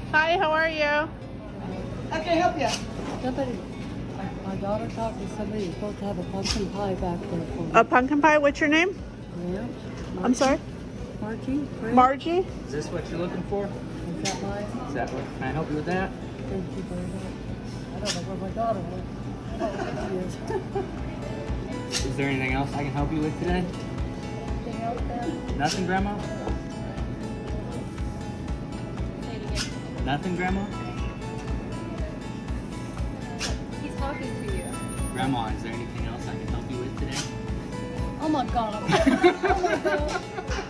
Hi, how are you? How can I help you? Somebody, my daughter talked to somebody who's supposed to have a pumpkin pie back there for me. A pumpkin pie, what's your name? Grant? I'm sorry? Margie? Grant? Margie? Is this what you're looking for? Is that mine? Is that what? Can I help you with that? Thank you very much. I don't know where my daughter went. Oh, she is. Is there anything else I can help you with today? Anything else there? Nothing, Grandma? Nothing, Grandma? He's talking to you. Grandma, is there anything else I can help you with today? Oh my God. Oh my God.